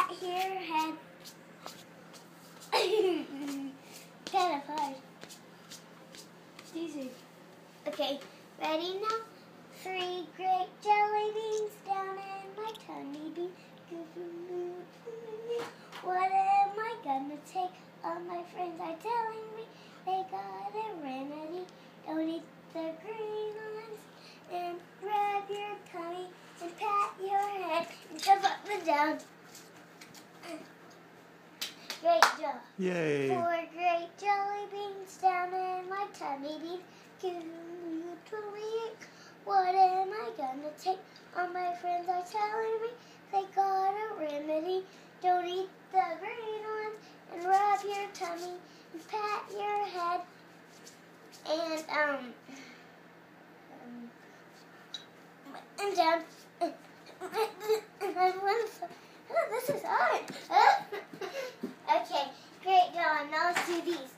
pat your head. Kind of hard. Easy. Okay, ready now? 3 great jelly beans down in my tummy bean. What am I gonna take? All my friends are telling me they got a remedy. Don't eat the green ones and rub your tummy and pat your head and jump up and down. Great job. Yay. 4 great jelly beans down in my tummy bean. What am I gonna take? All my friends are telling me they got a remedy. Don't eat the green ones and rub your tummy and pat your head and down. This is hard. Okay, great job. Now let's do these.